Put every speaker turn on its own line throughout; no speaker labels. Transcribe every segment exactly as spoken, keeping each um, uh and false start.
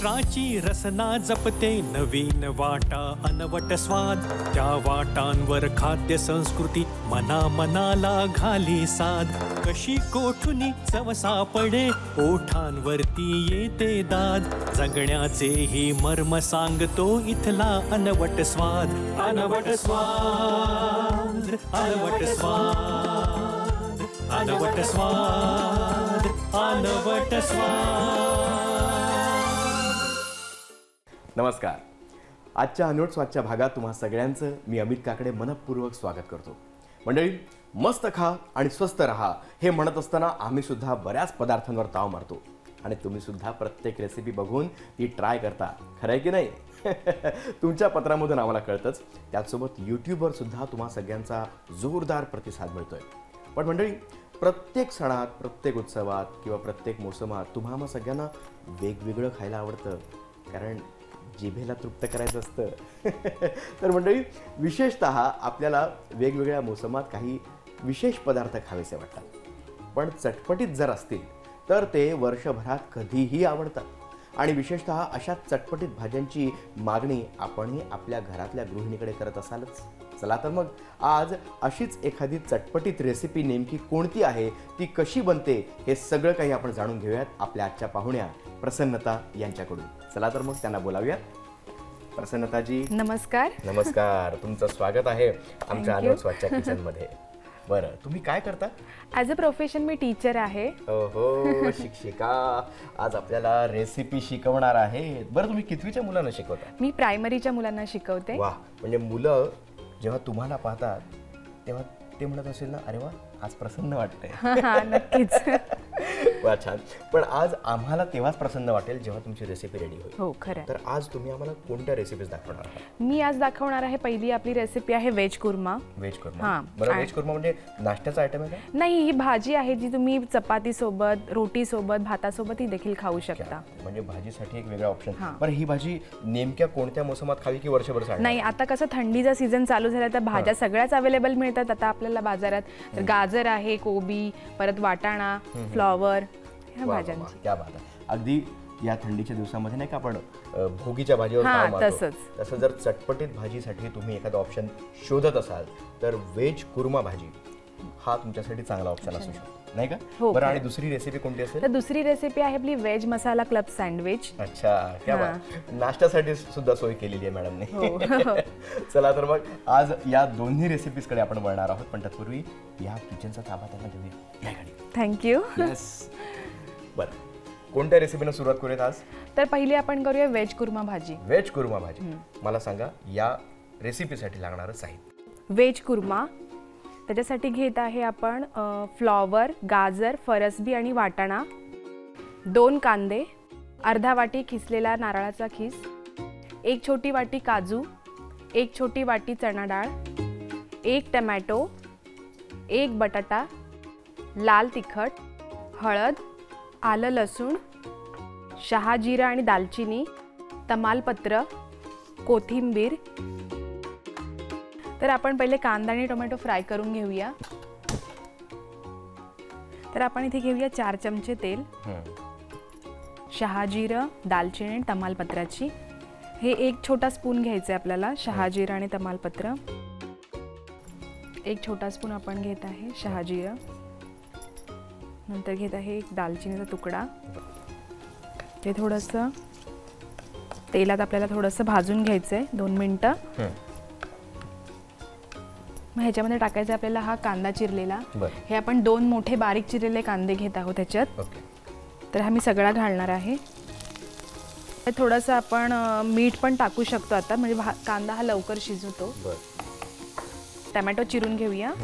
महाराष्ट्राची रसना जपते नवीन वाटा अनवट स्वाद त्या वाटांवर खाद्य संस्कृती मना मनाला घाली साध कशी कोठुनी चव सापडे ओठांवरती येते दाद जगण्याचे ही मर्म सांगतो इथला अनवट स्वाद अनवट स्वाद अनवट स्वाद अनवट स्वाद अनवट स्वाद।
नमस्कार, आजच्या अनवट स्वादच्या भागात तुम्हा सगळ्यांचं मी अमित काकडे मनपूर्वक स्वागत करतो। मंडळी, मस्त खा आणि स्वस्त रहा हे म्हणत असताना आम्ही सुद्धा बऱ्याच पदार्थांवर ताव मारतो आणि तुम्ही सुद्धा प्रत्येक रेसिपी बघून ती ट्राय करता, खरं आहे की नाही? तुमच्या पत्रामधून आम्हाला कळतंच। त्याचसोबत यूट्यूबवर सुद्धा तुम्हा सगळ्यांचा जोरदार प्रतिसाद मिळतोय। पण मंडळी, प्रत्येक सणात, प्रत्येक उत्सवात किंवा प्रत्येक मोसमात तुम्हा आम्हा सगळ्यांना वेगवेगळं खायला आवडतं, कारण जिभेला तृप्त करायचं असतं। तर मंडळी, विशेषतः आपल्याला वेगवेगळ्या मोसमात काही विशेष पदार्थ खावेसे वाटतात, पण चटपटीत जर असतील तर ते वर्षभरात कधीही आवडतात। आणि विशेषतः अशा चटपटीत भाज्यांची मागणी आपणही आपल्या घरातल्या गृहिणीकडे करत असालच। चला तर मग आज अशीच एखादी चटपटीत रेसिपी नेमकी कोणती आहे, ती कशी बनते, हे सगळं काही आपण जाणून घेऊयात आपल्या आजच्या पाहुण्या प्रसन्नता यांच्याकडून। चला तर मग त्यांना बोलावूया। प्रसन्नताजी नमस्कार। नमस्कार, तुमचं स्वागत आहे आमच्या अनवट स्वादच्या किचन मध्ये। बरं, तुम्ही काय करता?
ॲज अ प्रोफेशन मी टीचर आहे।
ओहो, शिक्षिका आज आपल्याला रेसिपी शिकवणार आहे। बरं, तुम्ही कितवीच्या मुलांना शिकवता?
मी प्रायमरीच्या मुलांना शिकवते।
वाह, म्हणजे मुलं जेव्हा तुम्हाला पाहतात तेव्हा ते म्हणत असेल ना, अरे वा, आज प्रसन्न वाटतंय।
नक्कीच।
वा, छान। पण आज आम्हाला तेव्हाच प्रसन्न वाटेल जेव्हा तुमची रेसिपी रेडी होईल।
हो, खरं।
तर आज तुम्ही आम्हाला कोणत्या रेसिपीज दाखवणार आहात?
मी आज दाखवणार आहे, पहिली आपली रेसिपी आहे व्हेज कुर्मा।
व्हेज कुर्मा, बरं, व्हेज कुर्मा म्हणजे नाश्त्याचा आयटम आहे का?
नाही, ही भाजी आहे जी तुम्ही चपाती सोबत, रोटी सोबत, भातासोबत ही देखील खाऊ शकता।
म्हणजे भाजीसाठी एक वेगळा ऑप्शन। पण ही भाजी नेमक्या कोणत्या मोसमात खावी की वर्षभर चालणार?
नाही, आता कसं थंडीचा सीझन चालू झाला तर भाज्या सगळ्याच अवेलेबल मिळतात आता आपल्याला बाजारात। तर गाजर आहे, कोबी, परत वाटाणा, फ्लॉवर, ह्या भाज्यांची।
क्या बात आहे। अगदी या थंडीच्या दिवसामध्ये नाही का आपण भोगीच्या भाजीवर ताव मारतो,
तसंच
तसं जर चटपटीत भाजीसाठी तुम्ही एखादा ऑप्शन शोधत असाल तर व्हेज कुर्मा भाजी हा तुमच्यासाठी चांगला ऑप्शन असू शकतो, नाही का? बरं, आणि दुसरी रेसिपी कोणती असेल?
तर दुसरी रेसिपी आहे आपली व्हेज मसाला क्लब सँडविच।
अच्छा, क्या बात। नाश्त्यासाठी सुद्धा सोय केलेली आहे मॅडमने। चला तर मग आज या दोन्ही रेसिपीज कडे आपण वळणार आहोत, पण तत्पूर्वी या किचनचा ताबा त्यांना देऊया। या गाडी।
थँक्यू।
येस। बरं, कोणत्या रेसिपीने सुरुवात करूयात आज?
तर पहिली आपण करूया व्हेज कुर्मा भाजी।
व्हेज कुर्मा भाजी, मला सांगा या रेसिपीसाठी लागणारं साहित्य।
व्हेज कुर्मा, त्याच्यासाठी घेत आहे आपण फ्लॉवर, गाजर, फरसबी आणि वाटाणा, दोन कांदे, अर्धा वाटी खिसलेला नारळाचा खीस, एक छोटी वाटी काजू, एक छोटी वाटी चणा डाळ, एक टमॅटो, एक बटाटा, लाल तिखट, हळद, आलं लसूण, शहाजिरा आणि दालचिनी, तमालपत्र, कोथिंबीर। तर आपण पहिले कांदा आणि टोमॅटो फ्राय करून घेऊया। तर आपण इथे घेऊया चार चमचे तेल, शहाजिरं, दालचिनी आणि तमालपत्राची, हे एक छोटा स्पून घ्यायचं आहे आपल्याला शहाजिरं आणि तमालपत्र। एक छोटा स्पून आपण घेत आहे शहाजिरं, नंतर घेत आहे एक दालचिनीचा तुकडा। ते थोडंसं तेलात आपल्याला थोडंसं भाजून घ्यायचं आहे दोन मिनटं। मग ह्याच्यामध्ये टाकायचा आपल्याला हा कांदा चिरलेला, हे आपण दोन मोठे बारीक चिरलेले कांदे घेत आहोत त्याच्यात। तर हा मी सगळा घालणार आहे। थोडंसं आपण मीठ पण टाकू शकतो आता, म्हणजे कांदा हा लवकर शिजतो। टमॅटो चिरून घेऊया।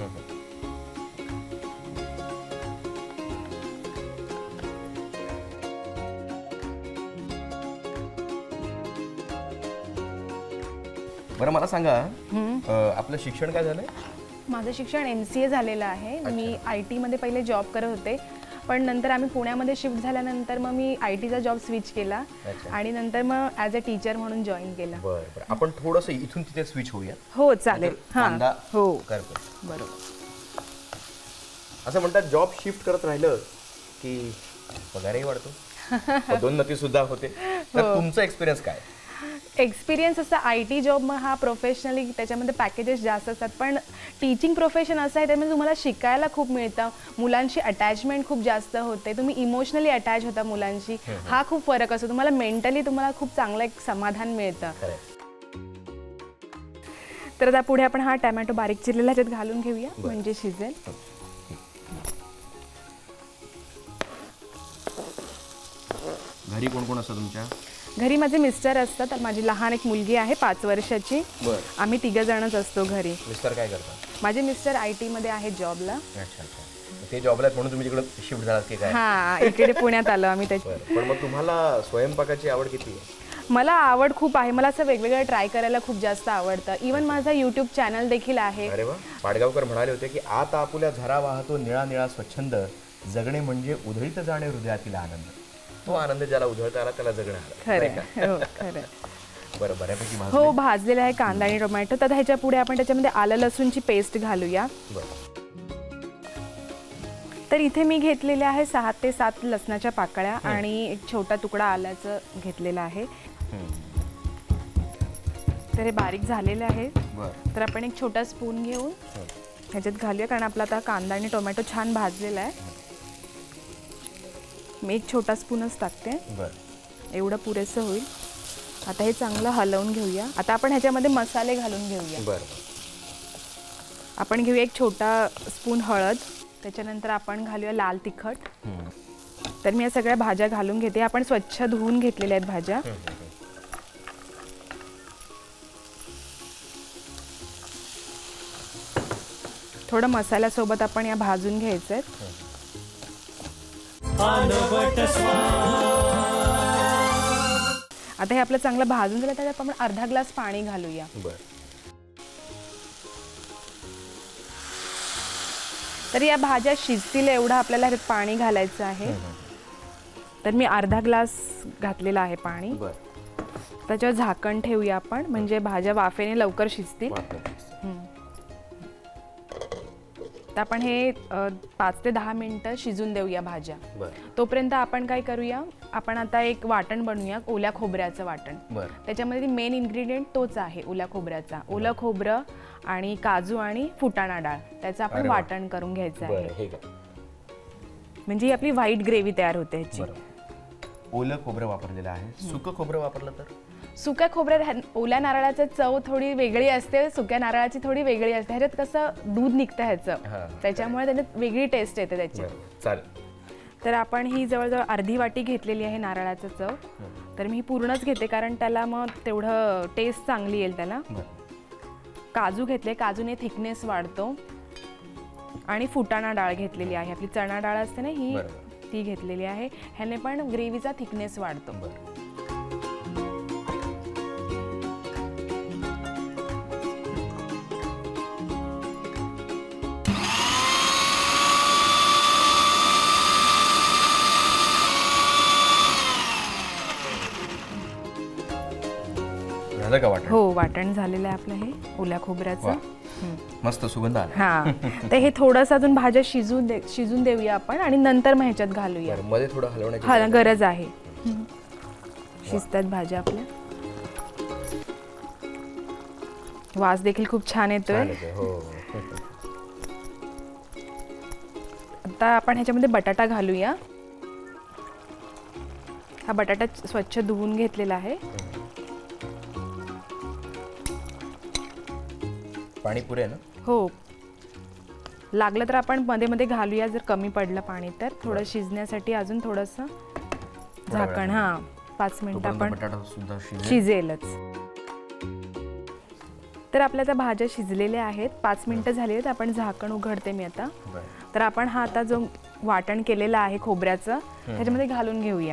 बरं, मला सांगा आपलं शिक्षण काय झालंय?
माझं शिक्षण एम सी ए झालेलं आहे। मी आय टी मध्ये पहिले जॉब करत होते, पण नंतर आम्ही पुण्यामध्ये शिफ्ट झाल्यानंतर मग मी आय टीचा जॉब स्विच केला आणि नंतर मग ॲज अ टीचर म्हणून जॉईन केलं।
बरं, आपण थोडंसं इथून तिथे स्विच होऊया।
हो, चालेल। हां, हो,
करतो।
बरोबर।
असं म्हणतात जॉब शिफ्ट करत राहिलं की पगारही वाढतो। दोन नती सुद्धा होते. तर तुमचा एक्सपिरियन्स काय?
एक्सपिरियन्स असं आय टी जॉब मग हा प्रोफेशनली त्याच्यामध्ये पॅकेजेस जास्त असतात, पण टीचिंग प्रोफेशन असं आहे त्यामध्ये तुम्हाला शिकायला खूप मिळतं, मुलांशी अटॅचमेंट खूप जास्त होते, तुम्ही इमोशनली अटॅच होता मुलांशी, हा खूप फरक असतो. तुम्हाला मेंटली तुम्हाला खूप चांगलं एक समाधान मिळतं. तर आता पुढे आपण हा टोमॅटो बारीक चिरलेला ह्याच्यात घालून घेऊया म्हणजे शिजेल.
घरी कोण कोण असतं तुमच्या?
घरी माझे मिस्टर असतात, माझी लहान एक मुलगी आहे पाच वर्षाची. आम्ही तिघ जणच असतो घरी.
मिस्टर काय करतात?
माझे मिस्टर आय टी मध्ये आहेत जॉबला.
अच्छा अच्छा. ते जॉबला आहेत म्हणून तुम्ही तिकडे शिफ्ट झालात की काय?
हा, इकडे पुण्यात आलो आम्ही. त्याची
पण मग तुम्हाला स्वयंपाकाची आवड किती आहे?
मला आवड खूप आहे, मला असं वेगवेगळं ट्राय करायला खूप जास्त आवडतं. इवन माझा यूट्यूब चॅनल देखील आहे.
अरे वा. पाडगावकर म्हणाले होते की आत आपुल्या झरा वाहतो निळा निळा स्वच्छंद, जगणे म्हणजे उधळीत जाणे हृदयातील आनंद. तो आनंद ज्याला उधळता आला त्याला जगणं आलं.
खरं हो खरं.
बरं, बऱ्यापैकी
हो भाजलेला आहे कांदा आणि टोमॅटो. तर ह्याच्या पुढे आपण त्याच्यामध्ये आलं लसूणची पेस्ट घालूया. तर इथे मी घेतलेले आहे सहा ते सात लसणाच्या पाकळ्या आणि एक छोटा तुकडा आल्याचं घेतलेला आहे. तर हे बारीक झालेले आहे. तर आपण एक छोटा स्पून घेऊन ह्याच्यात घालूया, कारण आपला आता कांदा आणि टोमॅटो छान भाजलेला आहे. मी एक छोटा स्पूनच टाकते, एवढं पुरेसं होईल. आता हे चांगलं हलवून घेऊया. आता आपण ह्याच्यामध्ये मसाले घालून घेऊया. आपण घेऊया एक छोटा स्पून हळद, त्याच्यानंतर आपण घालूया लाल तिखट. तर मी या सगळ्या भाज्या घालून घेते. आपण स्वच्छ धुवून घेतलेल्या आहेत भाज्या. थोडं मसाल्यासोबत आपण या भाजून घ्यायचं आहे. आता हे आपलं चांगलं भाजून झालं, त्याच्यात आपण अर्धा ग्लास पाणी घालूया. तर या भाज्या शिजतील एवढं आपल्याला ह्याच्यात पाणी घालायचं आहे. तर मी अर्धा ग्लास घातलेला आहे पाणी. त्याच्यावर झाकण ठेवूया आपण, म्हणजे भाज्या वाफेने लवकर शिजतील. तर आपण हे पाच ते दहा मिनिटं शिजून देऊया भाज्या. तोपर्यंत आपण काय करूया, आपण आता एक वाटण बनवूया, ओल्या खोबऱ्याचं वाटण. त्याच्यामध्ये मेन इन्ग्रेडियंट तोच आहे, ओल्या खोबऱ्याचा. ओलं खोबरं आणि काजू आणि फुटाणा डाळ, त्याचं आपण वाटण करून घ्यायचं आहे. म्हणजे ही आपली व्हाईट ग्रेव्ही तयार होते ह्याची.
ओलं खोबरं वापरलेलं आहे. सुकं खोबरं वापरलं तर?
सुक्या खोबऱ्यात ओल्या नारळाची चव थोडी वेगळी असते, सुक्या नारळाची थोडी वेगळी असते. ह्याच्यात कसं दूध निघतं ह्याचं, त्याच्यामुळे त्याच्यात वेगळी टेस्ट येते त्याची.
चालेल.
तर आपण ही जवळजवळ अर्धी वाटी घेतलेली आहे नारळाचं चव. तर मी ही पूर्णच घेते, कारण त्याला मग तेवढं टेस्ट चांगली येईल त्याला. काजू घेतले, काजूने थिकनेस वाढतो. आणि फुटाणा डाळ घेतलेली आहे, आपली चणा डाळ असते ना ही, ती घेतलेली आहे. ह्याने पण ग्रेव्हीचा थिकनेस वाढतो.
झालं का वाटण?
हो, वाटण झालेलं आहे आपलं हे ओल्या खोबऱ्याचं.
मस्त सुगंध आला.
हा, तर हे थोडंसं अजून भाज्या शिजून दे शिजून देऊया आपण आणि नंतर मग ह्याच्यात घालूया.
मध्ये थोडं हलवण्याची
गरज आहे. शिजतात भाज्या आपल्या. वास देखील खूप छान येतोय. आता आपण ह्याच्यामध्ये बटाटा घालूया. हा बटाटा स्वच्छ धुवून घेतलेला आहे.
पाणी पुरे ना?
हो, लागलं तर आपण मध्ये मध्ये घालूया जर कमी पडलं पाणी तर. थोडं शिजण्यासाठी अजून थोडंसं झाकण. हा, पाच मिनिटं आपण शिजेलच. तर आपल्या त्या भाज्या शिजलेल्या आहेत, पाच मिनिटं झाली आहेत. आपण झाकण उघडते मी आता. तर आपण हा आता जो वाटण केलेलं आहे खोबऱ्याचं त्याच्यामध्ये घालून घेऊया.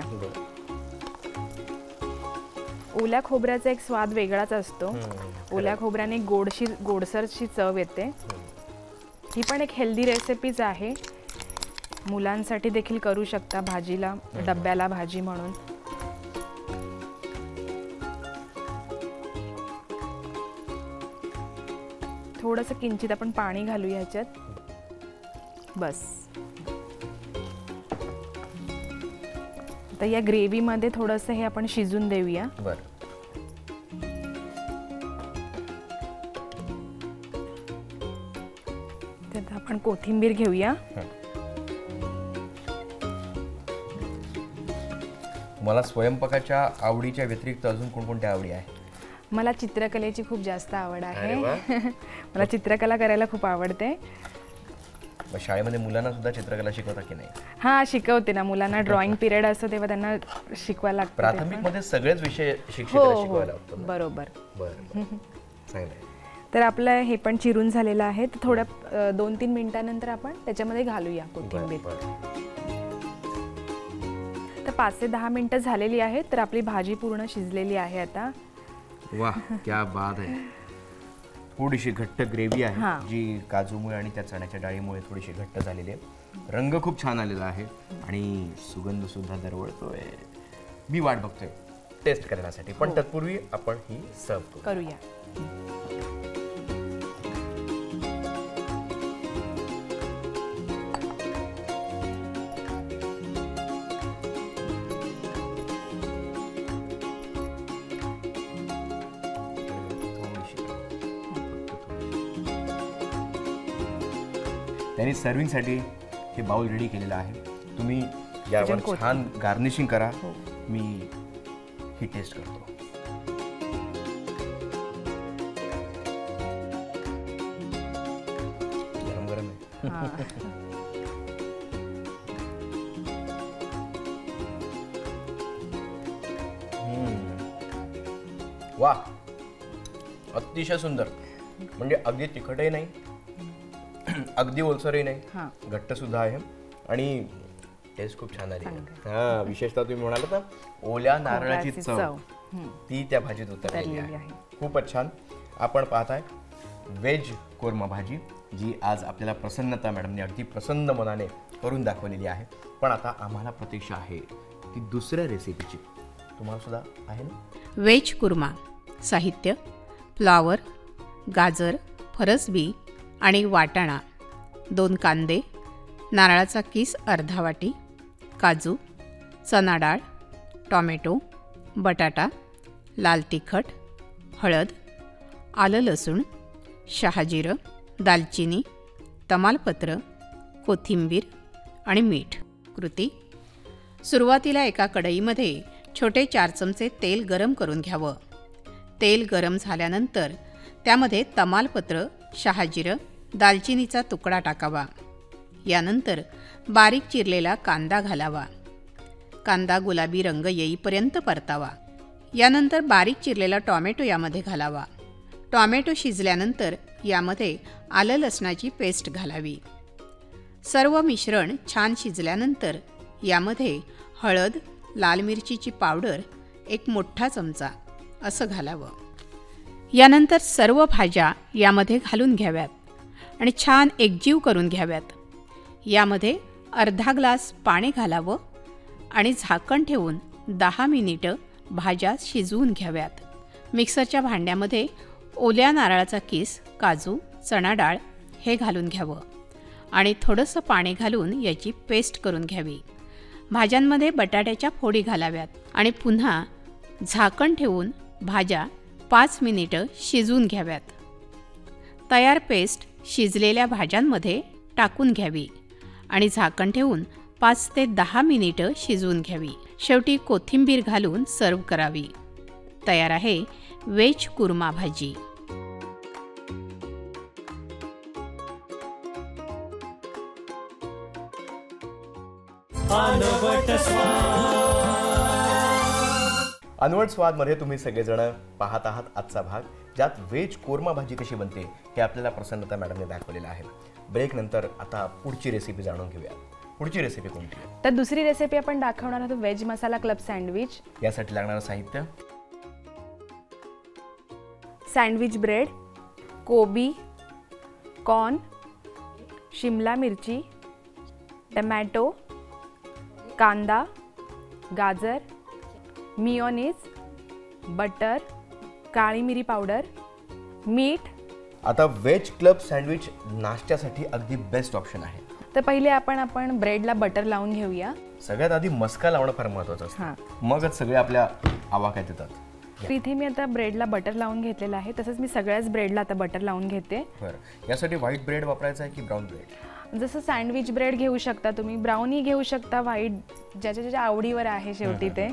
ओल्या खोबऱ्याचा एक स्वाद वेगळाच असतो. ओल्या खोबऱ्याने गोडशी गोडसरशी चव येते. ही पण एक हेल्दी रेसिपीच आहे, मुलांसाठी देखील करू शकता, भाजीला डब्याला भाजी म्हणून. थोडंसं किंचित आपण पाणी घालूया ह्याच्यात. बस. आता या ग्रेव्हीमध्ये थोडंसं हे आपण शिजून देऊया.
बरं.
त्यात आपण कोथिंबीर घेऊया.
मला स्वयंपाकाच्या आवडीच्या व्यतिरिक्त अजून कोणकोणत्या आवडी आहे?
मला चित्रकलेची खूप जास्त आवड आहे.
अरे वा.
मला चित्रकला करायला खूप आवडते.
मग शाळेमध्ये मुलांना सुद्धा चित्रकला शिकवता की नाही?
हा, शिकवते ना. मुलांना ड्रॉइंग पिरियड असतो तेव्हा त्यांना शिकवायला लागतं.
प्राथमिक मध्ये सगळेच विषय
हो
शिक्षकाला
हो
शिकवायला लागतात ना?
बरोबर.
बरं. चांगलं आहे.
तर आपलं हे पण चिरून झालेलं आहे. तर थोड्या अ, दोन तीन मिनिटानंतर आपण त्याच्यामध्ये घालूया कोथिंबीर.
बरं, बरं.
तर पाच ते दहा मिनिटं झालेली आहेत. तर आपली भाजी पूर्ण शिजलेली आहे आता.
वाह, क्या बात आहे. थोडीशी घट्ट ग्रेव्ही आहे
हां.
जी काजूमुळे आणि त्या चण्याच्या डाळीमुळे थोडीशी घट्ट झालेली आहे. रंग खूप छान आलेला आहे आणि सुगंध सुद्धा दरवळतोय. मी वाट बघतोय टेस्ट करण्यासाठी, पण तत्पूर्वी आपण ही सर्व करू.
करूया.
त्यांनी सर्विंगसाठी हे बाउल रेडी केलेलं आहे. तुम्ही यावर
त्याच्यात
छान गार्निशिंग करा.
हो.
मी ही टेस्ट करतो. गरम गरम आहे.
हां.
वा, अतिशय सुंदर. म्हणजे अगदी तिखटही नाही, अगदी ओलसरही
हां.
नाही, घट्ट सुद्धा आहे आणि टेस्ट खूप छान आली. हा, विशेषतः तुम्ही म्हणालात ना ओल्या नारळाची
खोबऱ्याची
चव,
चव. हं.
ती त्या भाजीत उतरलेली
उतरलेली
आहे.
आहे.
खूपच छान. आपण पाहताय व्हेज कोरमा भाजी, जी आज आपल्याला प्रसन्नता मॅडमने अगदी प्रसन्न मनाने करून दाखवलेली आहे. पण आता आम्हाला प्रतीक्षा आहे ती दुसऱ्या रेसिपीची. तुम्हाला सुद्धा आहे ना?
व्हेज कुर्मा. साहित्य: फ्लॉवर, गाजर, फरसबी आणि वाटाणा, दोन कांदे, नारळाचा किस अर्धा वाटी, काजू, चना डाळ, टॉमॅटो, बटाटा, लाल तिखट, हळद, आलं लसूण, शहाजिरं, दालचिनी, तमालपत्र, कोथिंबीर आणि मीठ. कृती: सुरुवातीला एका कढईमध्ये छोटे चार चमचे तेल गरम करून घ्यावं. तेल गरम झाल्यानंतर त्यामध्ये तमालपत्र, शहाजिरं, दालचिनीचा तुकडा टाकावा. यानंतर बारीक चिरलेला कांदा घालावा. कांदा गुलाबी रंग येईपर्यंत परतावा. यानंतर बारीक चिरलेला टॉमॅटो यामध्ये घालावा. टॉमॅटो शिजल्यानंतर यामध्ये आलं लसणाची पेस्ट घालावी. सर्व मिश्रण छान शिजल्यानंतर यामध्ये हळद, लाल मिरचीची पावडर एक मोठा चमचा असं घालावं. यानंतर सर्व भाज्या यामध्ये घालून घ्याव्यात आणि छान एकजीव करून घ्याव्यात. यामध्ये अर्धा ग्लास पाणी घालावं आणि झाकण ठेवून दहा मिनिटं भाज्या शिजवून घ्याव्यात. मिक्सरच्या भांड्यामध्ये ओल्या नारळाचा किस, काजू, चणा डाळ हे घालून घ्यावं आणि थोडंसं पाणी घालून याची पेस्ट करून घ्यावी. भाज्यांमध्ये बटाट्याच्या फोडी घालाव्यात आणि पुन्हा झाकण ठेवून भाज्या पाच मिनिटं शिजवून घ्याव्यात. तयार पेस्ट शिजलेल्या भाज्यांमध्ये टाकून घ्यावी आणि झाकण ठेवून पाच ते दहा मिनिटं शिजवून घ्यावी. शेवटी कोथिंबीर घालून सर्व करावी. तयार आहे व्हेज कुर्मा भाजी.
अनवट स्वाद मध्ये तुम्ही सगळेजण पाहत आहात आजचा भाग, ज्यात व्हेज कोरमा भाजी कशी बनते हे आपल्याला प्रसन्नता मॅडमने दाखवलेलं आहे. ब्रेक नंतर आता पुढची रेसिपी जाणून घेऊया. पुढची रेसिपी कोणती?
तर दुसरी रेसिपी आपण दाखवणार आहोत व्हेज मसाला क्लब सँडविच.
यासाठी लागणारं साहित्य:
सँडविच ब्रेड, कोबी, कॉर्न, शिमला मिरची, टमॅटो, कांदा, गाजर, मियोनीज, बटर, काळी मिरी पावडर, मीठ.
आता व्हेज क्लब सँडविच नाश्त्यासाठी अगदी बेस्ट ऑप्शन आहे.
तर पहिले आपण आपण ब्रेडला बटर लावून घेऊया.
सगळ्यात आधी मस्का लावणं फार महत्वाचं
हां.
असतं, मगच सगळे आपल्या आवाक्यात येतात.
तर इथे मी आता ब्रेडला बटर लावून घेतलेलं आहे. तसंच मी सगळ्याच ब्रेडला आता बटर लावून घेते.
बरं, यासाठी व्हाईट ब्रेड वापरायचा आहे की ब्राऊन ब्रेड?
जसं सँडविच ब्रेड घेऊ शकता तुम्ही, ब्राऊनही घेऊ शकता, व्हाईट, ज्याच्या ज्याच्या आवडीवर आहे शेवटी ते.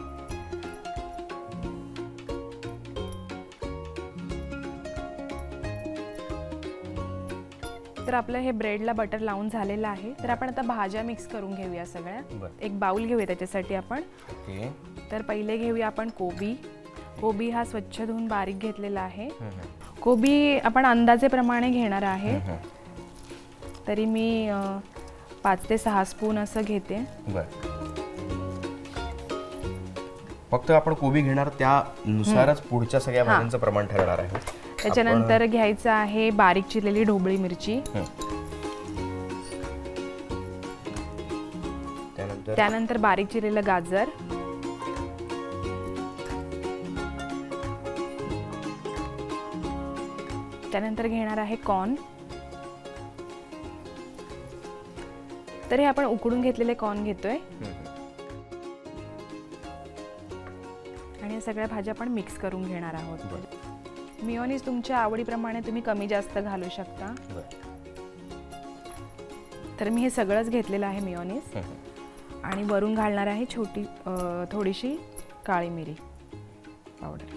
तर आपलं हे ब्रेडला बटर लावून झालेलं आहे. तर आपण आता भाज्या मिक्स करून घेऊया सगळ्या. एक बाउल घेऊया त्याच्यासाठी आपण.
ओके.
तर पहिले घेऊया आपण कोबी. कोबी हा स्वच्छ धुवून बारीक घेतलेला आहे. कोबी आपण अंदाजेप्रमाणे घेणार आहे. तरी मी पाच ते सहा स्पून असं घेते.
बरं, फक्त आपण कोबी घेणार त्यानुसारच पुढच्या सगळ्या भाज्यांचं प्रमाण ठरणार आहे.
त्याच्यानंतर घ्यायचं आहे बारीक चिरलेली ढोबळी मिरची.
त्यानंतर
त्यानंतर बारीक चिरलेलं गाजर. त्यानंतर घेणार आहे कॉर्न. तर हे आपण उकडून घेतलेले कॉर्न घेतोय आणि या सगळ्या भाज्या आपण मिक्स करून घेणार आहोत. मिओनीज तुमच्या आवडीप्रमाणे तुम्ही कमी जास्त घालू शकता. तर मी हे सगळंच घेतलेलं आहे मिओनीज. आणि वरून घालणार आहे छोटी थोडीशी काळी मिरी पावडर.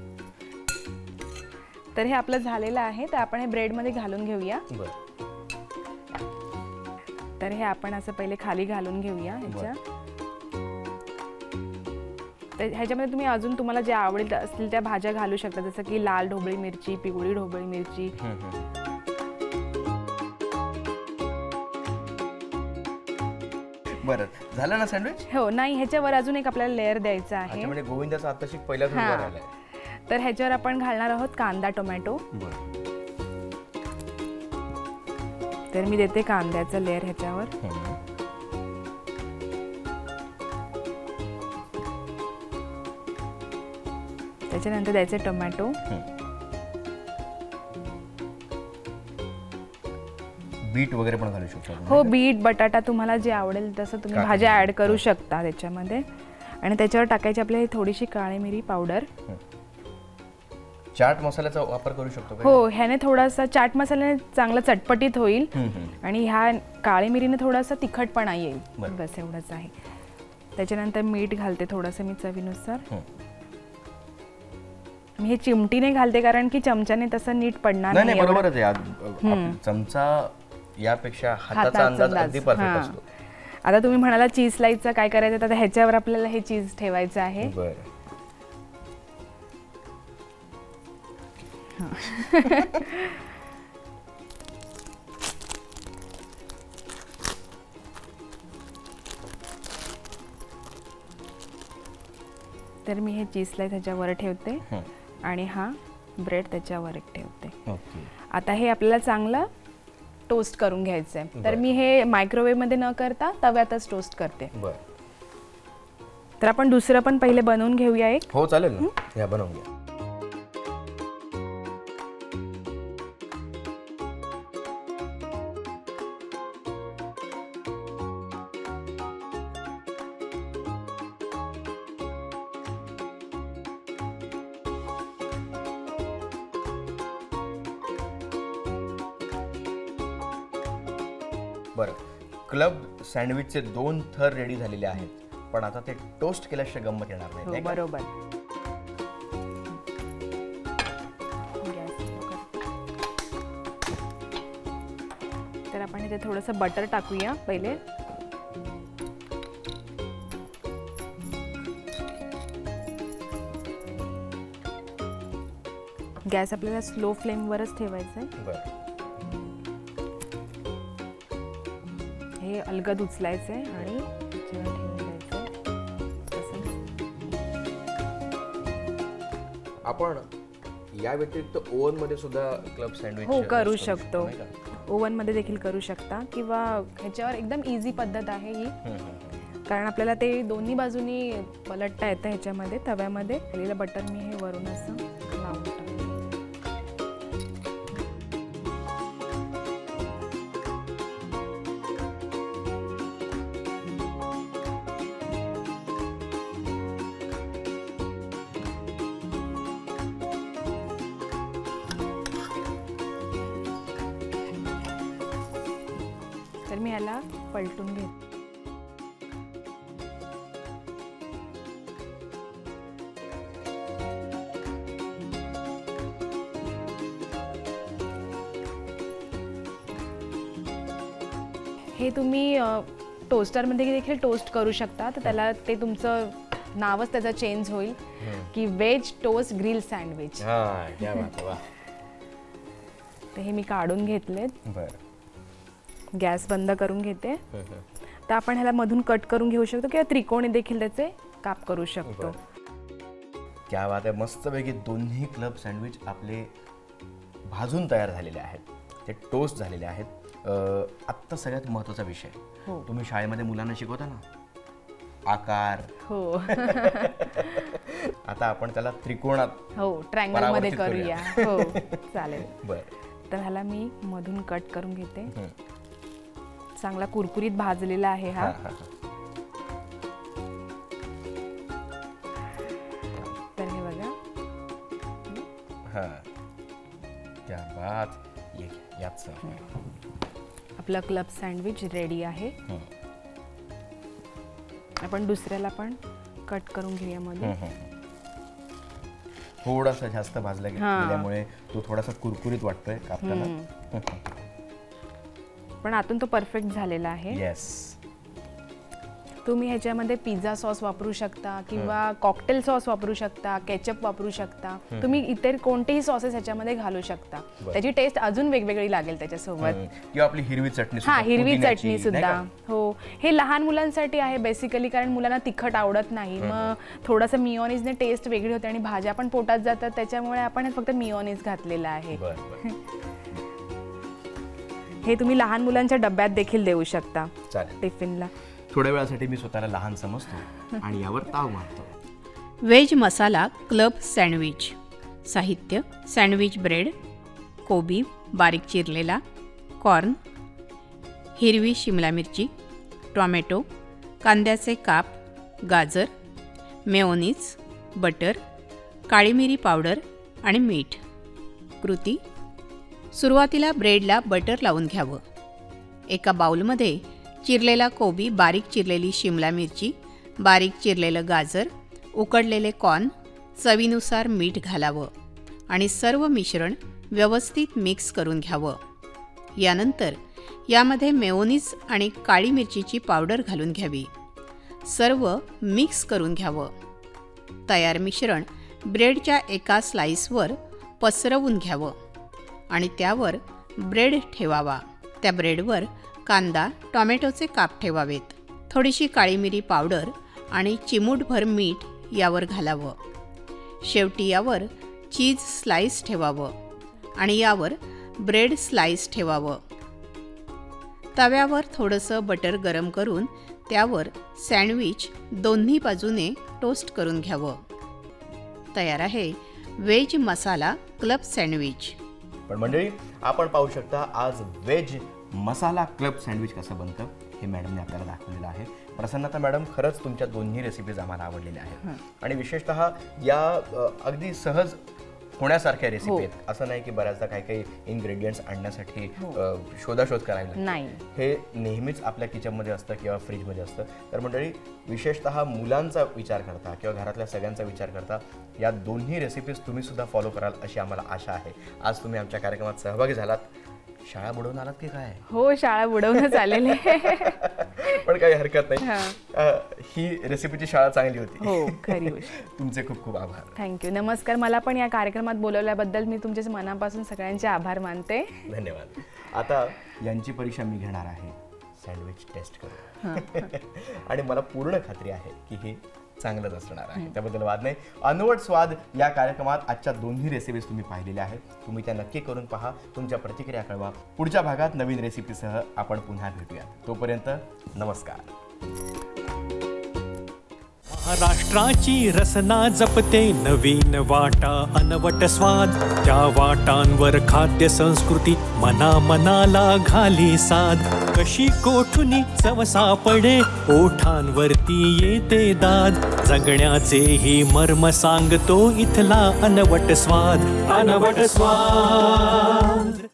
तर हे आपलं झालेलं आहे. तर आपण हे ब्रेडमध्ये घालून घेऊया. तर हे आपण असं पहिले खाली घालून घेऊया ह्याच्या. तर ह्याच्यामध्ये तुम्ही अजून तुम्हाला ज्या आवडीत असतील त्या भाज्या घालू शकता, जसं की लाल ढोबळी मिरची, पिवळी ढोबळी मिरची.
बरं, झालं ना सँडविच?
हो, नाही, ह्याच्यावर अजून एक आपल्याला लेअर द्यायचा आहे.
म्हणजे गोविंदाचा आत्ताशी पहिला थर झालाय.
तर ह्याच्यावर आपण घालणार आहोत कांदा टोमॅटो. तर मी देते कांद्याचं लेअर ह्याच्यावर. त्याच्यानंतर द्यायचे टोमॅटो.
बीट वगैरे पण घालू शकतो.
हो, बीट, बटाटा तुम्हाला जे आवडेल तसं तुम्ही भाज्या ऍड करू शकता त्याच्यामध्ये. आणि त्याच्यावर टाकायची आपल्याला थोडीशी काळी मिरी पावडर.
चाट मसाल्याचा वापर करू शकतो का?
हो, ह्याने थोडासा चाट मसाल्याने चांगला चटपटीत होईल आणि ह्या काळी मिरीने थोडासा तिखटपणा येईल. बस एवढंच आहे. त्याच्यानंतर मीठ घालते थोडंसं मी चवीनुसार. मी हे चिमटीने घालते कारण की चमच्याने तसं नीट पडणार
नाही. बरोबरच आहे. चमचा यापेक्षा हाताचा अंदाज अगदी परफेक्ट असतो.
आता तुम्ही म्हणाला चीज स्लाइसचं काय करायचं, तर ह्याच्यावर आपल्याला हे चीज ठेवायचं आहे.
बरं.
तर मी हे चीज स्लाइस ह्याच्यावर ठेवते आणि हा ब्रेड त्याच्यावर एक ठेवते. आता हे आपल्याला चांगलं टोस्ट करून घ्यायचं आहे. तर मी हे मायक्रोवेव्ह मध्ये न करता तव्यातच टोस्ट करते. तर आपण दुसरं पण पहिले बनवून घेऊया एक.
हो, चालेल ना. या बनवून घ्या. बरं, क्लब सँडविचचे दोन थर रेडी झालेले आहेत, पण आता ते टोस्ट केल्याशिवाय गंमत येणार नाही.
बरोबर. तर आपण इथे थोडंसं बटर टाकूया पहिले. गॅस आपल्याला स्लो फ्लेमवरच ठेवायचं आहे. हे अलगद उचलायचं आहे आणि ठेवून द्यायचं.
आपण या व्यतिरिक्त ओव्हन मध्ये सुद्धा क्लब सँडविच
हो करू शकतो. ओव्हन मध्ये देखील करू शकता किंवा ह्याच्यावर एकदम इझी पद्धत आहे ही. कारण आपल्याला ते दोन्ही बाजूनी पलटता येतं ह्याच्यामध्ये तव्यामध्ये. केलेलं बटर मी हे वरून असं लावून टाकते. तर मी याला पलटून घेते. हे तुम्ही टोस्टरमध्ये देखील टोस्ट करू शकता, तर त्याला ते तुमचं नावच त्याचं चेंज होईल की व्हेज टोस्ट ग्रिल सँडविच.
हां, क्या बात आहे, वा.
तर हे मी काढून घेतलेत.
बरं.
गॅस बंद करून घेते. तर आपण ह्याला मधून कट करून घेऊ शकतो किंवा त्रिकोणी देखील त्याचे काप करू शकतो.
क्या बात आहे, मस्तपैकी दोन्ही क्लब सँडविच आपले भाजून तयार झालेले आहेत, ते टोस्ट झालेले आहेत. आत्ता सगळ्यात महत्त्वाचा विषय,
हो.
तुम्ही शाळेमध्ये मुलांना शिकवता ना आकार,
हो.
आता आपण त्याला त्रिकोणात,
हो, ट्रायंगल मध्ये करूया. हो, चालेल.
बरं.
तर ह्याला मी मधून कट करून घेते. चांगला कुरकुरीत भाजलेला आहे हा. तर हे बघा.
हां, क्या बात. ये याच
आपला क्लब सँडविच रेडी आहे. आपण दुसऱ्याला पण कट करून घेऊया मध्ये.
थोडासा जास्त भाजला गेल्यामुळे तो थोडासा कुरकुरीत वाटतोय कापताना.
पण आतून तो परफेक्ट झालेला आहे.
येस.
तुम्ही ह्याच्यामध्ये पिझ्झा सॉस वापरू शकता किंवा कॉकटेल सॉस वापरू शकता, केचप वापरू शकता. तुम्ही इतर कोणतेही सॉसेस ह्याच्यामध्ये घालू शकता. त्याची टेस्ट अजून वेगवेगळी लागेल त्याच्यासोबत.
किंवा आपली हिरवी चटणी,
हा, हिरवी चटणी सुद्धा. हो, हे लहान मुलांसाठी आहे बेसिकली, कारण मुलांना तिखट आवडत नाही. मग थोडंसं मिओनीजने टेस्ट वेगळी होते आणि भाज्या पण पोटात जातात, त्याच्यामुळे आपण फक्त मिओनीज घातलेलं आहे. हे तुम्ही लहान मुलांच्या डब्यात देखील देऊ शकता टिफिनला.
थोड्या वेळासाठी मी स्वतःला लहान समजतो आणि यावर ताव मारतो.
Veg masala club sandwich. साहित्य: सँडविच ब्रेड, कोबी बारीक चिरलेला, कॉर्न, हिरवी शिमला मिरची, टॉमॅटो, कांद्याचे काप, गाजर, मेयोनीज, बटर, काळी मिरी पावडर आणि मीठ. कृती: सुरुवातीला ब्रेडला बटर लावून घ्यावं. एका बाउलमध्ये चिरलेला कोबी, बारीक चिरलेली शिमला मिरची, बारीक चिरलेलं गाजर, उकडलेले कॉर्न, चवीनुसार मीठ घालावं आणि सर्व मिश्रण व्यवस्थित मिक्स करून घ्यावं. यानंतर यामध्ये मेयोनीज आणि काळी मिरचीची पावडर घालून घ्यावी. सर्व मिक्स करून घ्यावं. तयार मिश्रण ब्रेडच्या एका स्लाईसवर पसरवून घ्यावं आणि त्यावर ब्रेड ठेवावा. त्या ब्रेडवर कांदा, टॉमॅटोचे काप ठेवावेत. थोडीशी काळी मिरी पावडर आणि चिमूटभर मीठ यावर घालावं. शेवटी यावर चीज स्लाइस ठेवावं आणि यावर ब्रेड स्लाइस ठेवावं. तव्यावर थोडंसं बटर गरम करून त्यावर सँडविच दोन्ही बाजूने टोस्ट करून घ्यावं. तयार आहे व्हेज मसाला क्लब सँडविच.
पण मंडळी, आपण पाहू शकता आज व्हेज मसाला क्लब सँडविच कसं बनतं हे मॅडमने आपल्याला दाखवलेलं आहे. प्रसन्नता मॅडम, खरंच तुमच्या दोन्ही रेसिपीज आम्हाला आवडलेल्या आहेत आणि विशेषतः या अगदी सहज होण्यासारख्या रेसिपी आहेत. असं नाही की बऱ्याचदा काही काही इन्ग्रेडियंट्स आणण्यासाठी शोधाशोध करायला नाही. हे नेहमीच आपल्या किचनमध्ये असतं किंवा फ्रीजमध्ये असतं. तर मंडळी, विशेषतः मुलांचा विचार करता किंवा घरातल्या सगळ्यांचा विचार करता या दोन्ही रेसिपीज तुम्ही सुद्धा फॉलो कराल अशी आम्हाला आशा आहे. आज तुम्ही आमच्या कार्यक्रमात सहभागी झालात. शाळा बुडवून आलात की काय?
हो, शाळा बुडवूनच आलेले.
पण काही हरकत नाही. ही रेसिपीची शाळा चांगली होती.
हो, खरी गोष्ट.
तुमचे खूप खूप आभार.
थँक्यू. नमस्कार. मला पण या कार्यक्रमात बोलवल्याबद्दल मी तुमच्या मनापासून सगळ्यांचे आभार मानते.
धन्यवाद. आता यांची परीक्षा मी घेणार आहे सँडविच टेस्ट करून आणि मला पूर्ण खात्री आहे की हे चांगलंच असणार आहे, त्याबद्दल वाद नाही. अनवट स्वाद या कार्यक्रमात आजच्या दोन्ही रेसिपीज तुम्ही पाहिलेल्या आहेत. तुम्ही त्या नक्की करून पहा. तुमच्या प्रतिक्रिया कळवा. पुढच्या भागात नवीन रेसिपीसह आपण पुन्हा भेटूया. तोपर्यंत नमस्कार.
महाराष्ट्राची रसना जपते नवीन वाटा अनवट स्वाद. त्या वाटांवर खाद्य संस्कृती मना मनाला घाली साध. कशी कोठुनी चव सापडे ओठांवरती येते दाद. जगण्याचे ही मर्म सांगतो इथला अनवट स्वाद. अनवट स्वाद.